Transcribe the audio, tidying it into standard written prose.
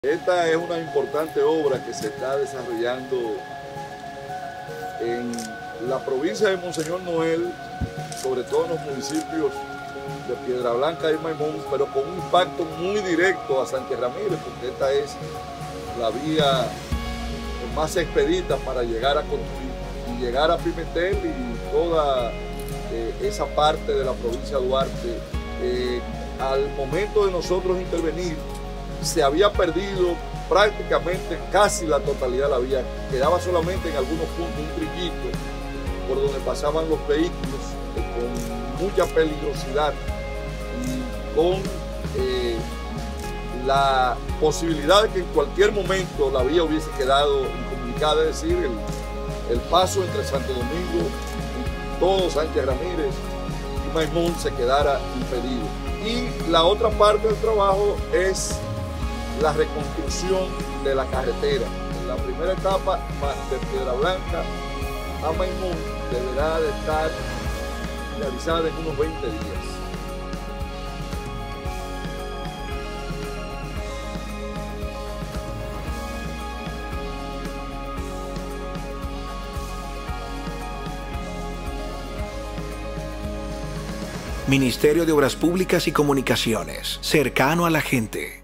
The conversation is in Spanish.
Esta es una importante obra que se está desarrollando en la provincia de Monseñor Noel, sobre todo en los municipios de Piedra Blanca y Maimón, pero con un impacto muy directo a Sánchez Ramírez, porque esta es la vía más expedita para llegar a construir y llegar a Pimentel y toda esa parte de la provincia de Duarte. Al momento de nosotros intervenir, se había perdido prácticamente casi la totalidad de la vía. Quedaba solamente en algunos puntos un trillito por donde pasaban los vehículos con mucha peligrosidad y con la posibilidad de que en cualquier momento la vía hubiese quedado incomunicada, es decir, el paso entre Santo Domingo y todo Sánchez Ramírez y Maimón se quedara impedido. Y la otra parte del trabajo es la reconstrucción de la carretera. La primera etapa de Piedra Blanca a Maimón deberá de estar realizada en unos 20 días. Ministerio de Obras Públicas y Comunicaciones, cercano a la gente.